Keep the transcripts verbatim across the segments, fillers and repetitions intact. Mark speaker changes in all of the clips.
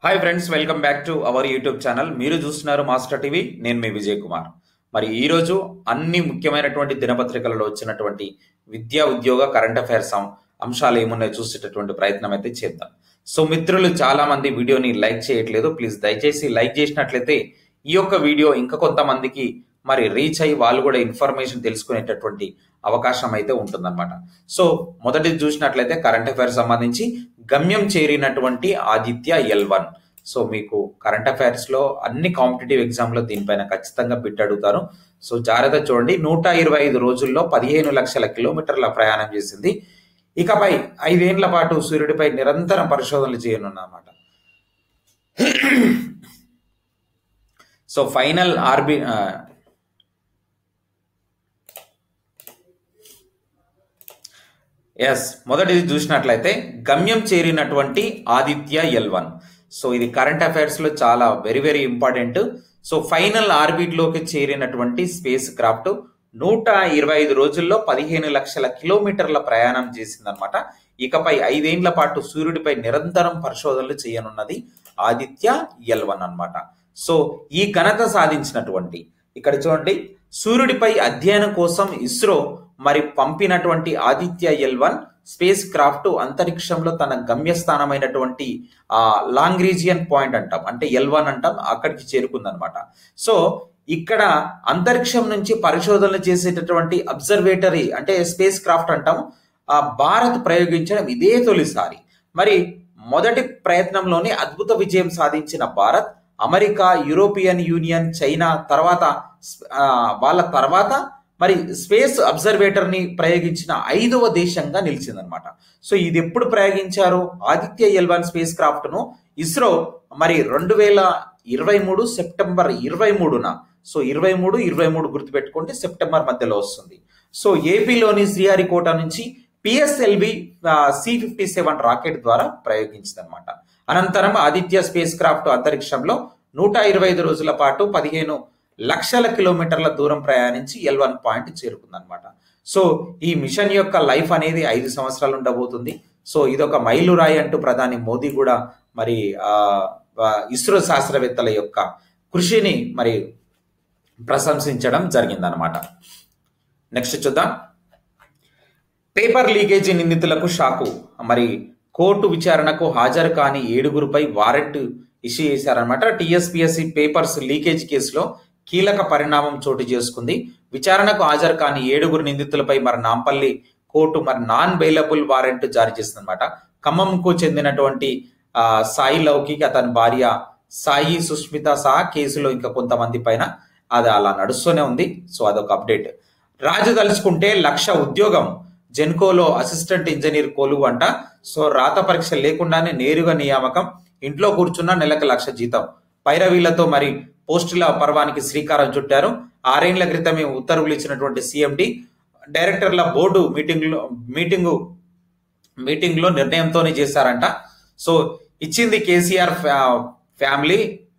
Speaker 1: Hi friends, welcome back to our YouTube channel. మీరు చూస్తున్నారు master TV. నేను మీ విజయ్ కుమార్. మరి ఈరోజు అన్ని ముఖ్యమైనటువంటి దినపత్రికలలో వచ్చినటువంటి విద్యా ఉద్యోగ కరెంట్ అఫైర్స్ అంశాలు ఏమున్నాయో చూసేటటువంటి ప్రయత్నం అయితే చేద్దాం. సో మిత్రులు చాలా మంది వీడియోని లైక్ చేయట్లేదు. ప్లీజ్ దయచేసి లైక్ చేసినట్లయితే ఈ యొక్క వీడియో ఇంకా కొంతమందికి మరి రీచ్ అయ్యి వాళ్ళు కూడా ఇన్ఫర్మేషన్ తెలుసుకునేటటువంటి అవకాశం అయితే ఉంటుందన్నమాట. సో మొదటిది చూసినట్లయితే కరెంట్ అఫైర్స్ సంబంధించి గమ్యం చేరినటువంటి ఆదిత్య ఎల్ వన్. సో మీకు కరెంట్ అఫైర్స్ లో అన్ని కాంపిటేటివ్ ఎగ్జామ్ లో దీనిపైన ఖచ్చితంగా బిట్ అడుగుతారు. సో జాగ్రత్త చూడండి. నూట ఇరవై ఐదు రోజుల్లో పదిహేను లక్షల కిలోమీటర్ల ప్రయాణం చేసింది. ఇకపై ఐదేళ్ల పాటు సూర్యుడిపై నిరంతరం పరిశోధనలు చేయనున్నమాట. సో ఫైనల్ ఆర్బి ఎస్ మొదటిది చూసినట్లయితే గమ్యం చేరినటువంటి ఆదిత్య ఎల్ వన్. సో ఇది కరెంట్ అఫైర్స్ లో చాలా very very important. So final orbit లోకి చేరినటువంటి స్పేస్ క్రాఫ్ట్ నూట ఇరవై ఐదు రోజుల్లో పదిహేను లక్షల కిలోమీటర్ల ప్రయాణం చేసిందనమాట. ఇకపై ఐదేండ్ల పాటు సూర్యుడిపై నిరంతరం పరిశోధనలు చేయనున్నది ఆదిత్య ఎల్ వన్ అనమాట. సో ఈ ఘనత సాధించినటువంటి ఇక్కడ చూడండి, సూర్యుడిపై అధ్యయనం కోసం ఇస్రో మరి పంపినటువంటి Aditya L one spacecraft అంతరిక్షంలో తన గమ్యస్థానమైనటువంటి ఆ లాంగ్రీజియన్ పాయింట్ అంటాం, అంటే ఎల్ వన్ అంటాం, అక్కడికి చేరుకుందనమాట. సో ఇక్కడ అంతరిక్షం నుంచి పరిశోధనలు చేసేటటువంటి అబ్జర్వేటరీ అంటే స్పేస్ క్రాఫ్ట్ అంటాం, ఆ భారత్ ప్రయోగించడం ఇదే తొలిసారి. మరి మొదటి ప్రయత్నంలోనే అద్భుత విజయం సాధించిన Bharat America, European Union, China తర్వాత వాళ్ళ తర్వాత మరి స్పేస్ అబ్జర్వేటర్ ని ప్రయోగించిన ఐదవ దేశంగా నిలిచిందనమాట. సో ఇది ఎప్పుడు ప్రయోగించారు? Aditya L one spacecraft ను ఇస్రో మరి రెండు వేల ఇరవై మూడు సెప్టెంబర్ ఇరవై మూడున సో ఇరవై మూడు ఇరవై మూడు గుర్తుపెట్టుకోండి, సెప్టెంబర్ మధ్యలో వస్తుంది. సో ఏపీలోని శ్రీహరికోట నుంచి PSLV C fifty seven rocket ద్వారా ప్రయోగించిందనమాట. అనంతరం ఆదిత్య స్పేస్ క్రాఫ్ట్ అంతరిక్షంలో నూట ఇరవై ఐదు రోజుల పాటు పదిహేను లక్షల కిలోమీటర్ల దూరం ప్రయాణించి ఎల్ వన్ పాయింట్ చేరుకుందనమాట. సో ఈ మిషన్ యొక్క లైఫ్ అనేది ఐదు సంవత్సరాలు ఉండబోతుంది. సో ఇదొక మైలురాయి అంటూ ప్రధాని మోదీ కూడా మరి ఆ ఇస్రో శాస్త్రవేత్తల యొక్క కృషిని మరి ప్రశంసించడం జరిగిందనమాట. నెక్స్ట్ చూద్దాం. పేపర్ లీకేజీ నిందితులకు షాకు. మరి కోర్టు విచారణకు హాజరు కాని ఏడుగురుపై వారెంట్ ఇష్యూ చేశారనమాట. టీఎస్పీఎస్సీ పేపర్స్ లీకేజ్ కేసులో కీలక పరిణామం చోటు చేసుకుంది. విచారణకు హాజరు కాని ఏడుగురు నిందితులపై మరి నాంపల్లి కోర్టు మరి నాన్ బెయిలబుల్ వారెంట్ జారీ చేసిందనమాట. ఖమ్మంకు చెందినటువంటి ఆ సాయి లౌకిక్, అతని భార్య సాయి సుష్మిత సహా కేసులో ఇంకా కొంతమంది పైన అది అలా నడుస్తూనే ఉంది. సో అదొక అప్డేట్. రాజు తలుచుకుంటే లక్ష ఉద్యోగం, జెన్కోలో అసిస్టెంట్ ఇంజనీర్ కొలువు అంట. సో రాత పరీక్ష లేకుండానే నేరుగా నియామకం, ఇంట్లో కూర్చున్న నెలకు లక్ష జీతం. పైరవీలతో మరి పోస్టుల పర్వానికి శ్రీకారం చుట్టారు. ఆరేళ్ల క్రితమే ఉత్తర్వులు ఇచ్చినటువంటి సీఎండి డైరెక్టర్ల బోర్డు మీటింగ్ లో మీటింగు మీటింగ్ లో నిర్ణయంతోనే చేశారంట. సో ఇచ్చింది కేసీఆర్ ఫ్యామిలీ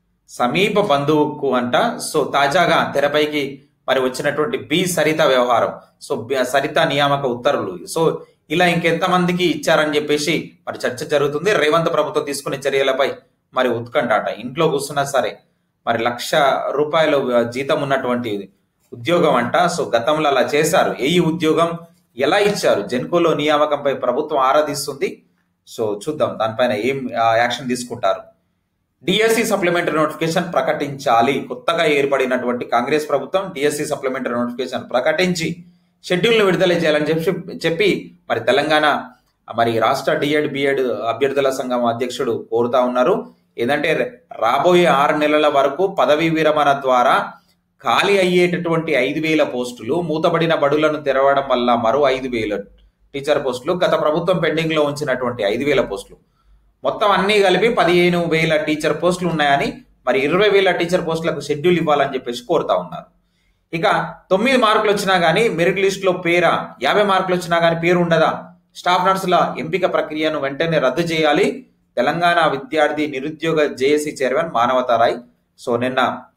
Speaker 1: సమీప బంధువుకు అంట. సో తాజాగా తెరపైకి మరి వచ్చినటువంటి బి సరిత వ్యవహారం. సో సరిత నియామక ఉత్తర్వులు. సో ఇలా ఇంకెంతమందికి ఇచ్చారని చెప్పేసి మరి చర్చ జరుగుతుంది. రేవంత్ ప్రభుత్వం తీసుకునే చర్యలపై మరి ఉత్కంఠాట. ఇంట్లో కూర్చున్నా సరే మరి లక్ష రూపాయలు జీతం ఉన్నటువంటి ఉద్యోగం అంట. సో గతంలో అలా చేశారు. ఏ ఉద్యోగం ఎలా ఇచ్చారు? జెన్కోలో నియామకంపై ప్రభుత్వం ఆరాధిస్తుంది. సో చూద్దాం దానిపైన ఏం యాక్షన్ తీసుకుంటారు. డిఎస్సి సప్లిమెంటరీ నోటిఫికేషన్ ప్రకటించాలి. కొత్తగా ఏర్పడినటువంటి కాంగ్రెస్ ప్రభుత్వం డిఎస్సి సప్లిమెంటరీ నోటిఫికేషన్ ప్రకటించి షెడ్యూల్ ను విడుదల చేయాలని చెప్పి చెప్పి మరి తెలంగాణ మరి రాష్ట్ర డిఎడ్ బిఎడ్ అభ్యర్థుల సంఘం అధ్యక్షుడు కోరుతా ఉన్నారు. ఏంటంటే రాబోయే ఆరు నెలల వరకు పదవీ విరమణ ద్వారా ఖాళీ అయ్యేటటువంటి ఐదు వేల పోస్టులు, మూతబడిన బడులను తెరవడం వల్ల మరో ఐదు వేల టీచర్ పోస్టులు, గత ప్రభుత్వం పెండింగ్ లో ఉంచినటువంటి ఐదు వేల పోస్టులు, మొత్తం అన్ని కలిపి పదిహేను వేల టీచర్ పోస్టులు ఉన్నాయని మరి ఇరవై వేల టీచర్ పోస్టులకు షెడ్యూల్ ఇవ్వాలని చెప్పేసి కోరుతా ఉన్నారు. ఇక తొమ్మిది మార్కులు వచ్చినా గానీ మెరిట్ లిస్ట్ లో పేరా, యాభై మార్కులు వచ్చినా గానీ పేరు ఉండదా? స్టాఫ్ నర్సుల ఎంపిక ప్రక్రియను వెంటనే రద్దు చేయాలి. తెలంగాణ విద్యార్థి నిరుద్యోగ జేఏసీ చైర్మన్ మానవతారాయ్ సో నిన్న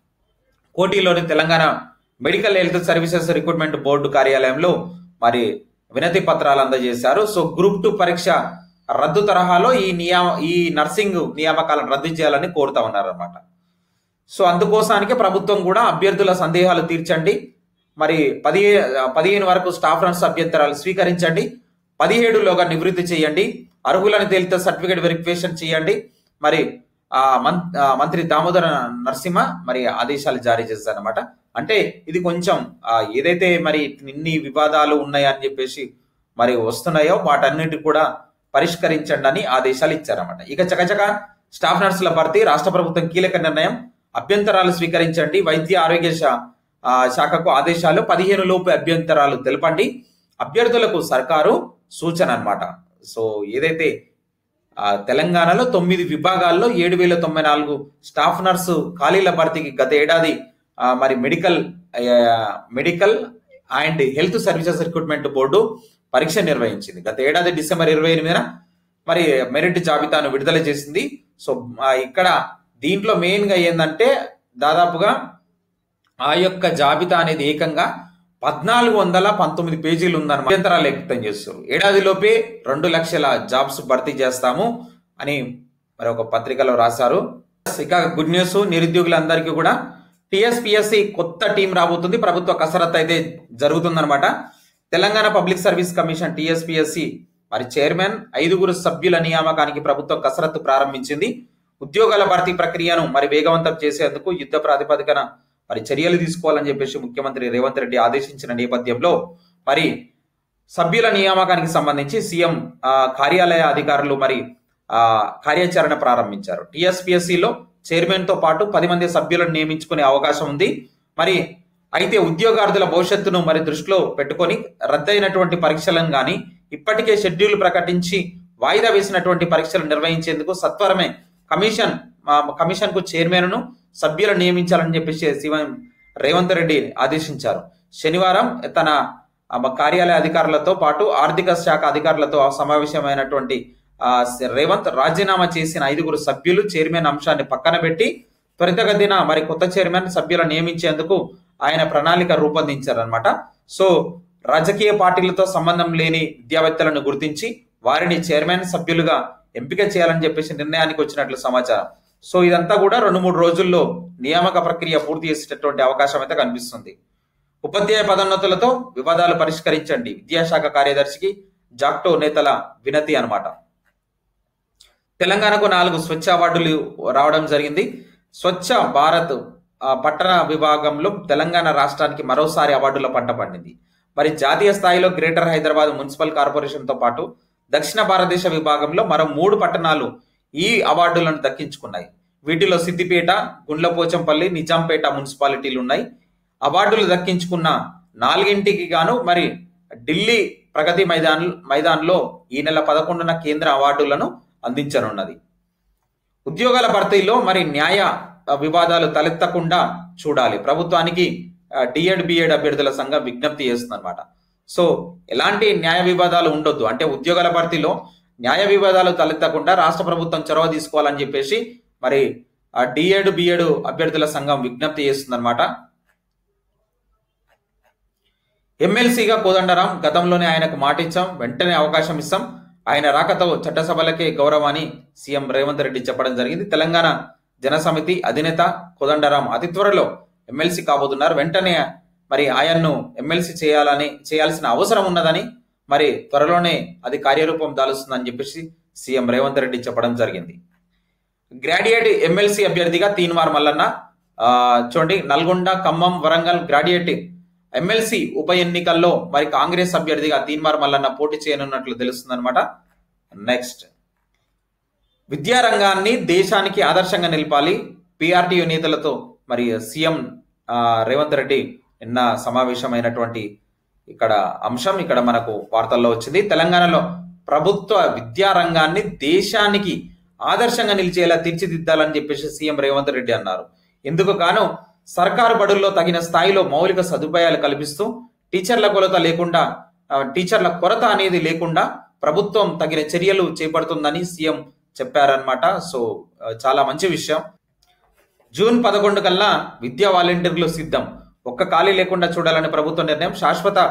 Speaker 1: కోటిలోని Telangana medical health services recruitment board కార్యాలయంలో మరి వినతి పత్రాలు అందజేశారు. సో గ్రూప్ టూ పరీక్ష రద్దు తరహాలో ఈ నియామ ఈ నర్సింగ్ నియామకాలను రద్దు చేయాలని కోరుతా ఉన్నారన్నమాట. సో అందుకోసానికి ప్రభుత్వం కూడా అభ్యర్థుల సందేహాలు తీర్చండి, మరి పదిహే పదిహేను వరకు స్టాఫ్ నర్స్ అభ్యంతరాలు స్వీకరించండి, పదిహేడులోగా నివృత్తి చేయండి, అర్హులను తేలితే సర్టిఫికేట్ వెరిఫికేషన్ చేయండి. మరి ఆ మంత్రి దామోదర నరసింహ మరి ఆదేశాలు జారీ చేశారనమాట. అంటే ఇది కొంచెం ఏదైతే మరి ఇన్ని వివాదాలు ఉన్నాయని చెప్పేసి మరి వస్తున్నాయో వాటన్నిటి కూడా పరిష్కరించండి అని ఆదేశాలు ఇచ్చారన్నమాట. ఇక చకచక స్టాఫ్ నర్సుల భర్తీ రాష్ట్ర ప్రభుత్వం కీలక నిర్ణయం, అభ్యంతరాలు స్వీకరించండి, వైద్య ఆరోగ్య శాఖకు ఆదేశాలు, పదిహేను లోపు అభ్యంతరాలు తెలపండి, అభ్యర్థులకు సర్కారు సూచన అన్నమాట. సో ఏదైతే తెలంగాణలో తొమ్మిది విభాగాల్లో ఏడు వేల తొంభై నాలుగు స్టాఫ్ నర్సు ఖాళీల భర్తీకి గత ఏడాది మరి medical medical and health services recruitment board పరీక్ష నిర్వహించింది. గత ఏడాది డిసెంబర్ ఇరవై ఎనిమిదిన మరి మెరిట్ జాబితాను విడుదల చేసింది. సో ఇక్కడ దీంట్లో మెయిన్ గా ఏంటంటే దాదాపుగా ఆ యొక్క జాబితా అనేది ఏకంగా పద్నాలుగు వందల పంతొమ్మిది పేజీలు ఉందన్నమాట. అభ్యంతరాలు వ్యక్తం చేస్తారు. ఏడాదిలోపే రెండు లక్షల జాబ్స్ భర్తీ చేస్తాము అని మరి ఒక పత్రికలో రాశారు. ఇక గుడ్ న్యూస్ నిరుద్యోగులందరికీ కూడా టిఎస్పిఎస్సి కొత్త టీం రాబోతుంది. ప్రభుత్వ కసరత్తు అయితే జరుగుతుందన్నమాట. Telangana public service commission TSPSC మరి చైర్మన్ ఐదుగురు సభ్యుల నియామకానికి ప్రభుత్వం కసరత్తు ప్రారంభించింది. ఉద్యోగాల భర్తీ ప్రక్రియను మరి వేగవంతం చేసేందుకు యుద్ధ ప్రాతిపదికన మరి చర్యలు తీసుకోవాలని చెప్పేసి ముఖ్యమంత్రి రేవంత్ రెడ్డి ఆదేశించిన నేపథ్యంలో మరి సభ్యుల నియామకానికి సంబంధించి సీఎం కార్యాలయ అధికారులు మరి ఆ కార్యాచరణ ప్రారంభించారు. టిఎస్పిఎస్సిలో చైర్మన్ తో పాటు పది మంది సభ్యులను నియమించుకునే అవకాశం ఉంది. మరి అయితే ఉద్యోగార్థుల భవిష్యత్తును మరి దృష్టిలో పెట్టుకొని రద్దయినటువంటి పరీక్షలను కానీ ఇప్పటికే షెడ్యూల్ ప్రకటించి వాయిదా వేసినటువంటి పరీక్షలు నిర్వహించేందుకు సత్వరమే కమిషన్ కమిషన్ కు చైర్మన్ ను సభ్యులు నియమించాలని చెప్పేసి సీఎం రేవంత్ రెడ్డి ఆదేశించారు. శనివారం తన కార్యాలయ అధికారులతో పాటు ఆర్థిక శాఖ అధికారులతో సమావేశమైనటువంటి రేవంత్ రాజీనామా చేసిన ఐదుగురు సభ్యులు చైర్మన్ అంశాన్ని పక్కన పెట్టి త్వరితగతిన మరి కొత్త చైర్మన్ సభ్యులను నియమించేందుకు ఆయన ప్రణాళిక రూపొందించారనమాట. సో రాజకీయ పార్టీలతో సంబంధం లేని విద్యావేత్తలను గుర్తించి వారిని చైర్మన్ సభ్యులుగా ఎంపిక చేయాలని చెప్పేసి నిర్ణయానికి వచ్చినట్లు సమాచారం. సో ఇదంతా కూడా రెండు మూడు రోజుల్లో నియామక ప్రక్రియ పూర్తి చేసేటటువంటి అవకాశం అయితే కనిపిస్తుంది. ఉపాధ్యాయ పదోన్నతులతో వివాదాలు పరిష్కరించండి, విద్యాశాఖ కార్యదర్శికి జాక్టో నేతల వినతి అనమాట. తెలంగాణకు నాలుగు స్వచ్ఛ అవార్డులు రావడం జరిగింది. స్వచ్ఛ భారత్ పట్టణ విభాగంలో తెలంగాణ రాష్ట్రానికి మరోసారి అవార్డుల పంట పండింది. మరి జాతీయ స్థాయిలో గ్రేటర్ హైదరాబాద్ మున్సిపల్ కార్పొరేషన్ తో పాటు దక్షిణ భారతదేశ విభాగంలో మరో మూడు పట్టణాలు ఈ అవార్డులను దక్కించుకున్నాయి. వీటిలో సిద్దిపేట, గుండ్లపోచంపల్లి, నిజాంపేట మున్సిపాలిటీలు ఉన్నాయి. అవార్డులు దక్కించుకున్న నాలుగింటికి గాను మరి ఢిల్లీ ప్రగతి మైదాన్ మైదాన్లో ఈ నెల పదకొండున కేంద్ర అవార్డులను అందించనున్నది. ఉద్యోగాల భర్తీలో మరి న్యాయ వివాదాలు తలెత్తకుండా చూడాలి, ప్రభుత్వానికి డిఎడ్ బిఎడ్ అభ్యర్థుల సంఘం విజ్ఞప్తి చేస్తుంది అనమాట. సో ఎలాంటి న్యాయ వివాదాలు ఉండొద్దు, అంటే ఉద్యోగాల భర్తీలో న్యాయ వివాదాలు తలెత్తకుండా రాష్ట్ర ప్రభుత్వం చొరవ తీసుకోవాలని చెప్పేసి మరి ఆ డిఎడ్ బిఎడ్ అభ్యర్థుల సంఘం విజ్ఞప్తి చేస్తుంది అనమాట. ఎమ్మెల్సీగా కోదండరాం గతంలోనే ఆయనకు మాటిచ్చాం, వెంటనే అవకాశం ఇస్తాం, ఆయన రాకతో చట్టసభలకే గౌరవాన్ని సీఎం రేవంత్ రెడ్డి చెప్పడం జరిగింది. తెలంగాణ జనసమితి అధినేత కోదండరాం అతి త్వరలో ఎమ్మెల్సీ కాబోతున్నారు. వెంటనే మరి ఆయన్ను ఎమ్మెల్సీ చేయాలని చేయాల్సిన అవసరం ఉన్నదని మరి త్వరలోనే అది కార్యరూపం దాలుస్తుందని చెప్పేసి సీఎం రేవంత్ రెడ్డి చెప్పడం జరిగింది. గ్రాడ్యుయేట్ ఎమ్మెల్సీ అభ్యర్థిగా తీన్మార్ మల్లన్న ఆ చూడండి, నల్గొండ, ఖమ్మం, వరంగల్ గ్రాడ్యుయేట్ ఎమ్మెల్సీ ఉప ఎన్నికల్లో మరి కాంగ్రెస్ అభ్యర్థిగా తీన్మార్ మల్లన్న పోటీ చేయనున్నట్లు తెలుస్తుంది అనమాట. నెక్స్ట్, విద్యారంగాన్ని దేశానికి ఆదర్శంగా నిలపాలి, పిఆర్టీయూ నేతలతో మరి సీఎం రేవంత్ రెడ్డి నిన్న సమావేశమైనటువంటి ఇక్కడ అంశం ఇక్కడ మనకు వార్తల్లో వచ్చింది. తెలంగాణలో ప్రభుత్వ విద్యారంగాన్ని దేశానికి ఆదర్శంగా నిలిచేలా తీర్చిదిద్దాలని చెప్పేసి సీఎం రేవంత్ రెడ్డి అన్నారు. ఇందుకు గాను సర్కారు బడుల్లో తగిన స్థాయిలో మౌలిక సదుపాయాలు కల్పిస్తూ టీచర్ల కొరత లేకుండా టీచర్ల కొరత అనేది లేకుండా ప్రభుత్వం తగిన చర్యలు చేపడుతుందని సీఎం చెప్పారనమాట. సో చాలా మంచి విషయం. జూన్ పదకొండు కల్లా విద్యా వాలంటీర్లు సిద్ధం, ఒక్క ఖాళీ లేకుండా చూడాలని ప్రభుత్వ నిర్ణయం. శాశ్వత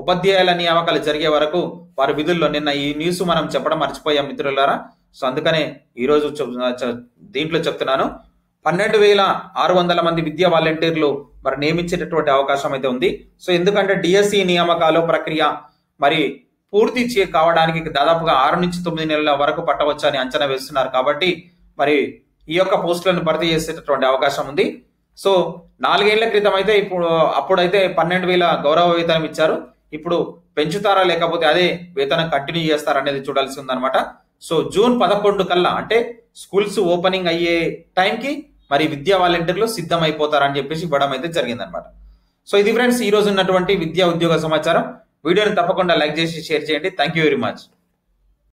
Speaker 1: ఉపాధ్యాయుల నియామకాలు జరిగే వరకు వారి విధుల్లో నిన్న ఈ న్యూస్ మనం చెప్పడం మర్చిపోయాం మిత్రులారా. సో అందుకనే ఈరోజు దీంట్లో చెప్తున్నాను. పన్నెండు వేల ఆరు వందల మంది విద్యా వాలంటీర్లు మరి నియమించేటటువంటి అవకాశం అయితే ఉంది. సో ఎందుకంటే డిఎస్సి నియామకాలు ప్రక్రియ మరి పూర్తి చే కావడానికి దాదాపుగా ఆరు నుంచి తొమ్మిది నెలల వరకు పట్టవచ్చు అని అంచనా వేస్తున్నారు. కాబట్టి మరి ఈ యొక్క పోస్టులను భర్తీ చేసేటటువంటి అవకాశం ఉంది. సో నాలుగేళ్ల క్రితం అయితే ఇప్పుడు అప్పుడైతే పన్నెండు వేల గౌరవ వేతనం ఇచ్చారు. ఇప్పుడు పెంచుతారా లేకపోతే అదే వేతనం కంటిన్యూ చేస్తారా అనేది చూడాల్సి ఉందన్నమాట. సో జూన్ పదకొండు కల్లా అంటే స్కూల్స్ ఓపెనింగ్ అయ్యే టైంకి మరి విద్యా వాలంటీర్లు సిద్ధం అయిపోతారని చెప్పేసి ఇవ్వడం అయితే జరిగిందనమాట. సో ఇది ఫ్రెండ్స్ ఈ రోజు ఉన్నటువంటి విద్యా ఉద్యోగ సమాచారం. వీడియోని తప్పకుండా లైక్ చేసి షేర్ చేయండి. Thank you very much.